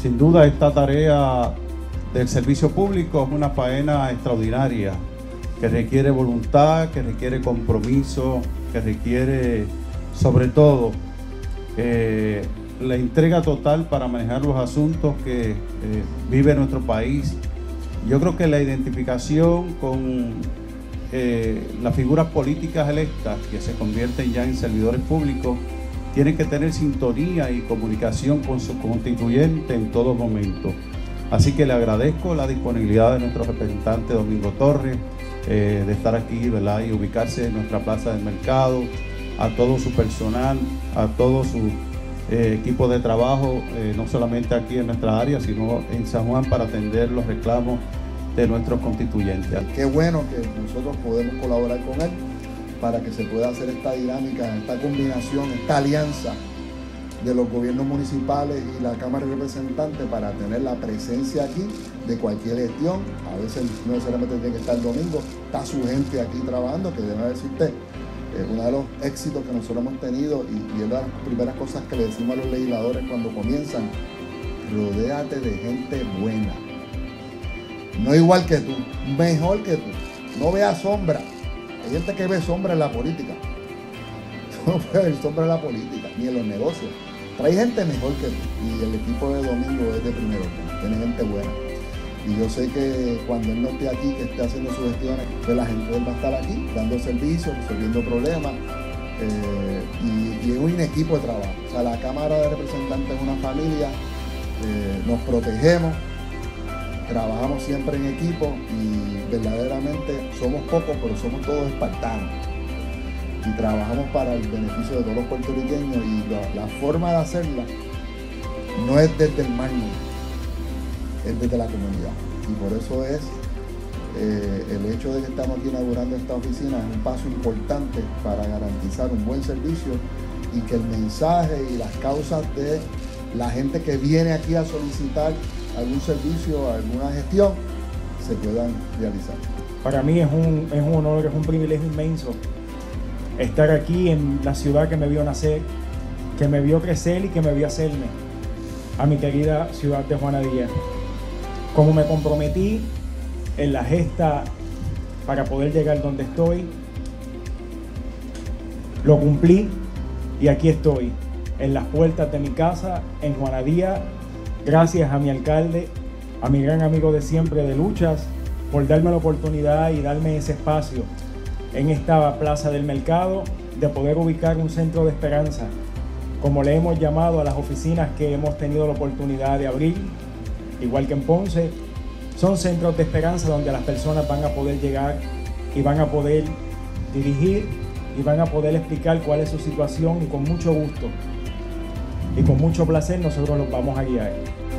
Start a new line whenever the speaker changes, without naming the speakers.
Sin duda esta tarea del servicio público es una faena extraordinaria que requiere voluntad, que requiere compromiso, que requiere sobre todo la entrega total para manejar los asuntos que vive nuestro país. Yo creo que la identificación con las figuras políticas electas que se convierten ya en servidores públicos tienen que tener sintonía y comunicación con su constituyente en todo momento. Así que le agradezco la disponibilidad de nuestro representante Domingo Torres de estar aquí, ¿verdad?, y ubicarse en nuestra plaza del mercado, a todo su personal, a todo su equipo de trabajo, no solamente aquí en nuestra área, sino en San Juan, para atender los reclamos de nuestros constituyentes.
Qué bueno que nosotros podemos colaborar con él para que se pueda hacer esta dinámica, esta combinación, esta alianza de los gobiernos municipales y la Cámara de Representantes para tener la presencia aquí de cualquier gestión. A veces no necesariamente tiene que estar el domingo, está su gente aquí trabajando, que debe decir usted. Uno de los éxitos que nosotros hemos tenido, y es una de las primeras cosas que le decimos a los legisladores cuando comienzan: rodéate de gente buena. No igual que tú, mejor que tú. No veas sombra. Hay gente que ve sombra en la política. Tú no puedes ver sombra en la política, ni en los negocios. Trae gente mejor que tú. Y el equipo de Domingo es de primero. Tiene gente buena. Y yo sé que cuando él no esté aquí, que esté haciendo sus gestiones, pues la gente él va a estar aquí, dando servicios, resolviendo problemas. Y es un equipo de trabajo. O sea, la Cámara de Representantes es una familia. Nos protegemos. Trabajamos siempre en equipo y verdaderamente somos pocos, pero somos todos espartanos. Y trabajamos para el beneficio de todos los puertorriqueños, y la forma de hacerla no es desde el mármol, es desde la comunidad. Y por eso es el hecho de que estamos aquí inaugurando esta oficina es un paso importante para garantizar un buen servicio y que el mensaje y las causas de la gente que viene aquí a solicitar algún servicio, alguna gestión, se puedan realizar.
Para mí es un honor, es un privilegio inmenso estar aquí en la ciudad que me vio nacer, que me vio crecer y que me vio hacerme, a mi querida ciudad de Juana Díaz. Como me comprometí en la gesta para poder llegar donde estoy, lo cumplí y aquí estoy, en las puertas de mi casa, en Juana Díaz, gracias a mi alcalde, a mi gran amigo de siempre de luchas, por darme la oportunidad y darme ese espacio en esta plaza del mercado de poder ubicar un centro de esperanza, como le hemos llamado a las oficinas que hemos tenido la oportunidad de abrir, igual que en Ponce. Son centros de esperanza donde las personas van a poder llegar y van a poder dirigir y van a poder explicar cuál es su situación, y con mucho gusto y con mucho placer nosotros los vamos a guiar.